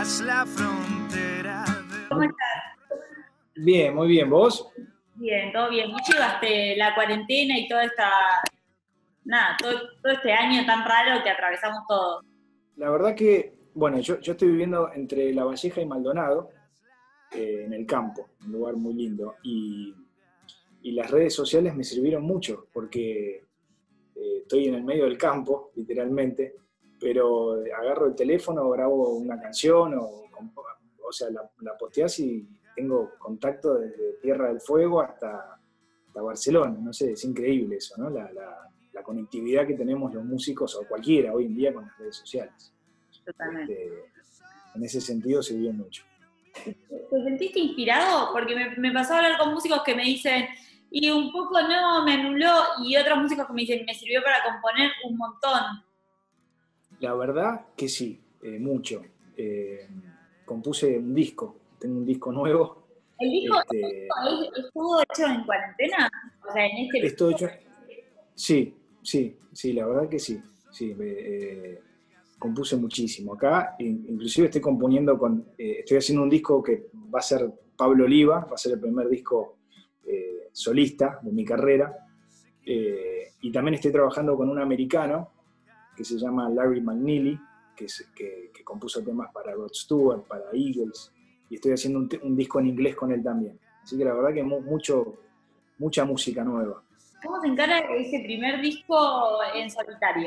cruzas la frontera. ¿Cómo estás? Bien, muy bien. ¿Vos? Bien, todo bien. ¿Vos llevaste la cuarentena y toda esta, todo este año tan raro que atravesamos todos? La verdad que, bueno, yo estoy viviendo entre La Valleja y Maldonado, en el campo, un lugar muy lindo, y las redes sociales me sirvieron mucho, porque estoy en el medio del campo, literalmente, pero agarro el teléfono, grabo una canción, o sea, la posteás y tengo contacto desde Tierra del Fuego hasta Barcelona. No sé, es increíble eso, ¿no? La conectividad que tenemos los músicos, o cualquiera hoy en día, con las redes sociales. Totalmente. En ese sentido sirvió mucho. ¿Te sentiste inspirado? Porque me pasó a hablar con músicos que me dicen, y un poco no, me anuló, y otros músicos que me dicen, me sirvió para componer un montón. La verdad que sí, mucho. Compuse un disco, tengo un disco nuevo. ¿El disco estuvo hecho en cuarentena? O sea, en este... Esto hecho, sí, la verdad que sí. Compuse muchísimo. Acá, inclusive estoy componiendo estoy haciendo un disco que va a ser Pablo Oliva, va a ser el primer disco solista de mi carrera. Y también estoy trabajando con un americano que se llama Larry McNeely, que compuso temas para Rod Stewart, para Eagles, y estoy haciendo un disco en inglés con él también. Así que la verdad que mucha música nueva. ¿Cómo se encara ese primer disco en solitario?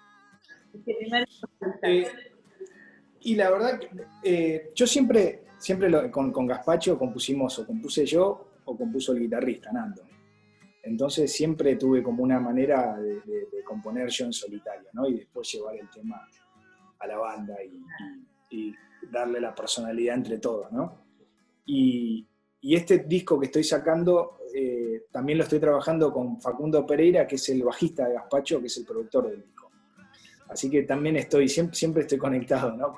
Y la verdad que yo siempre con Gazpacho compuse yo o compuso el guitarrista, Nando. Entonces siempre tuve como una manera de componer yo en solitario, ¿no? Y después llevar el tema a la banda y darle la personalidad entre todos, ¿no? Y este disco que estoy sacando también lo estoy trabajando con Facundo Pereira, que es el bajista de Gazpacho, que es el productor del disco. Así que también siempre estoy conectado, ¿no?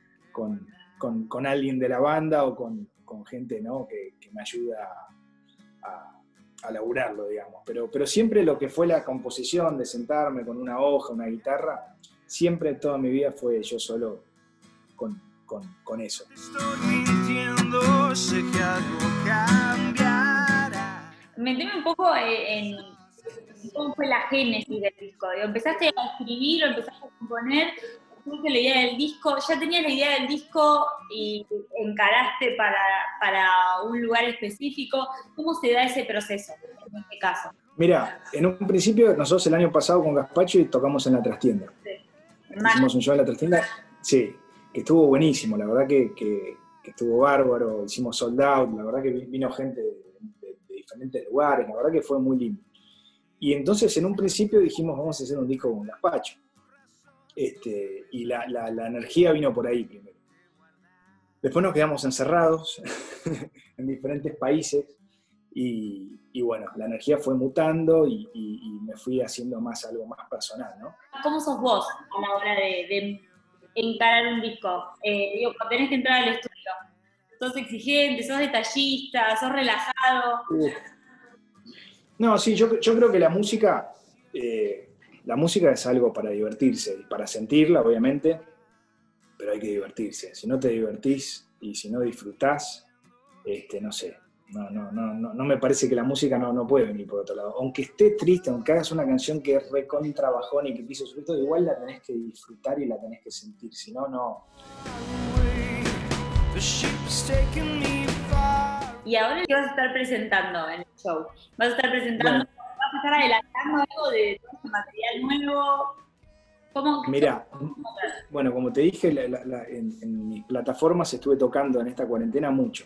con alguien de la banda o con gente, ¿no? que me ayuda a laburarlo, digamos. Pero siempre lo que fue la composición, de sentarme con una hoja, una guitarra, siempre toda mi vida fue yo solo con eso. Estoy mintiendo, sé que algo cambiará. Meteme un poco en cómo fue la génesis del disco. ¿Empezaste a escribir o empezaste a componer? ¿Tuviste la idea del disco? ¿Ya tenías la idea del disco y encaraste para un lugar específico? ¿Cómo se da ese proceso en este caso? Mirá, en un principio nosotros el año pasado con Gazpacho tocamos en la trastienda. Sí. Hicimos un show en la trastienda, sí, que estuvo buenísimo, la verdad que estuvo bárbaro, hicimos sold out, la verdad que vino gente de diferentes lugares, la verdad que fue muy lindo. Y entonces en un principio dijimos, vamos a hacer un disco con Gazpacho. Y la energía vino por ahí primero. Después nos quedamos encerrados en diferentes países y bueno, la energía fue mutando y me fui haciendo algo más personal, ¿no? ¿Cómo sos vos a la hora de encarar un disco? Cuando tenés que entrar al estudio, ¿sos exigente, sos detallista, sos relajado? No, sí, yo creo que la música es algo para divertirse y para sentirla, obviamente, pero hay que divertirse. Si no te divertís y si no disfrutás, no sé, no me parece que la música no puede venir por otro lado. Aunque esté triste, aunque hagas una canción que es recontra bajón y que te hizo sufrir todo, igual la tenés que disfrutar y la tenés que sentir, si no, no. Y ahora qué vas a estar presentando en el show. ¿Vas a estar presentando, vas a estar adelantando algo de material nuevo? Mirá, bueno, como te dije, en mis plataformas estuve tocando en esta cuarentena mucho.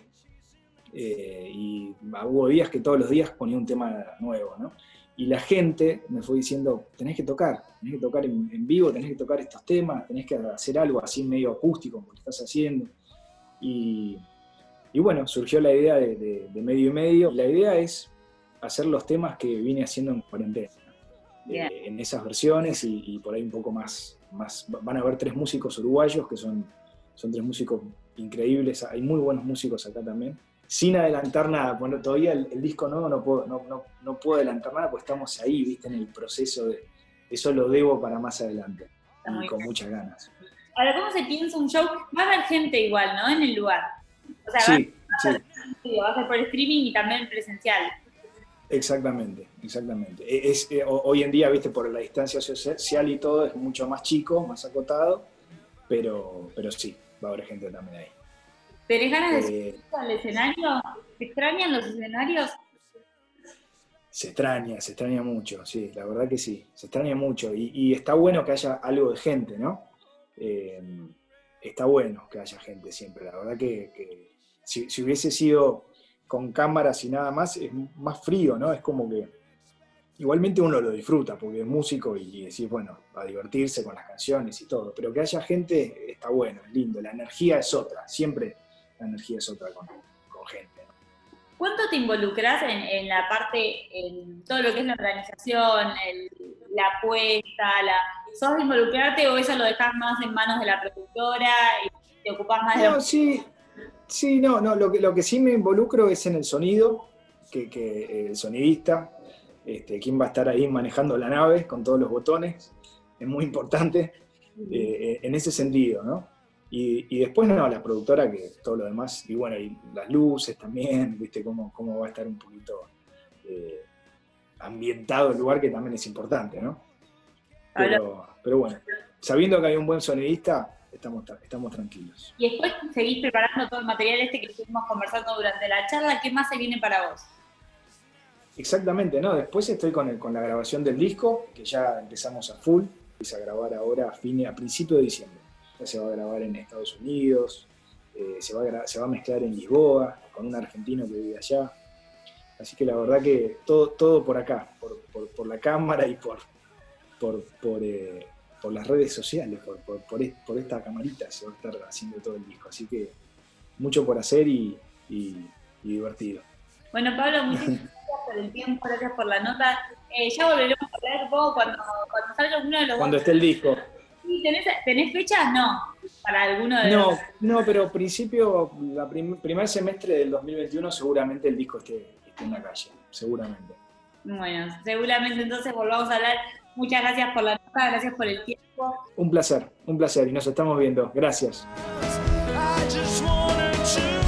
Y hubo días que todos los días ponía un tema nuevo, ¿no? Y la gente me fue diciendo, tenés que tocar en vivo, tenés que tocar estos temas, tenés que hacer algo así medio acústico como lo estás haciendo. Y bueno, surgió la idea de medio y medio. La idea es hacer los temas que vine haciendo en cuarentena. En esas versiones y por ahí un poco más. Van a haber 3 músicos uruguayos que son 3 músicos increíbles. Hay muy buenos músicos acá también. Sin adelantar nada, bueno, todavía el disco nuevo no puedo adelantar nada porque estamos ahí, viste, en el proceso de. Eso lo debo para más adelante. Y con muchas ganas. Ahora, ¿cómo se piensa un show? Va a haber gente igual, ¿no? En el lugar. O sea, Sí, sí. va a ser por streaming y también presencial. Exactamente, exactamente. Hoy en día, viste, por la distancia social y todo, es mucho más chico, más acotado, pero sí, va a haber gente también ahí. ¿Tenés ganas de subir al escenario? ¿Te extrañan los escenarios? Se extraña mucho, sí, la verdad que sí, se extraña mucho. Y está bueno que haya algo de gente, ¿no? Está bueno que haya gente siempre. La verdad que si hubiese sido con cámaras y nada más, es más frío, ¿no? Es como que igualmente uno lo disfruta porque es músico y decís, bueno, va a divertirse con las canciones y todo, pero que haya gente está bueno, es lindo, la energía es otra, siempre la energía es otra con gente, ¿no? ¿Cuánto te involucras en la parte, en todo lo que es la organización, la apuesta, ¿sos de involucrarte o eso lo dejás más en manos de la productora y te ocupás más de No, sí, no, lo que sí me involucro es en el sonido, que el sonidista, quién va a estar ahí manejando la nave con todos los botones, es muy importante en ese sentido, ¿no? Y después no, la productora, que todo lo demás, y bueno, y las luces también, viste, cómo va a estar un poquito ambientado el lugar, que también es importante, ¿no? Pero bueno, sabiendo que hay un buen sonidista, estamos tranquilos. Y después seguís preparando todo el material que estuvimos conversando durante la charla. ¿Qué más se viene para vos? Exactamente, ¿no? Después estoy con la grabación del disco, que ya empezamos a full, empieza a grabar ahora a principios de diciembre. Ya se va a grabar en Estados Unidos, se va a mezclar en Lisboa, con un argentino que vive allá. Así que la verdad que todo por acá, por la cámara y por las redes sociales, por esta camarita se va a estar haciendo todo el disco. Así que mucho por hacer y divertido. Bueno, Pablo, muchísimas gracias por el tiempo, gracias por la nota. Ya volveremos a hablar vos cuando salga alguno de los cuando esté el disco. Sí, ¿tenés fechas? No, para alguno de los... No, pero principio, primer semestre del 2021 seguramente el disco esté en la calle, seguramente. Bueno, seguramente entonces volvamos a hablar. Muchas gracias por la nota, gracias por el tiempo. Un placer, y nos estamos viendo. Gracias. I just wanted to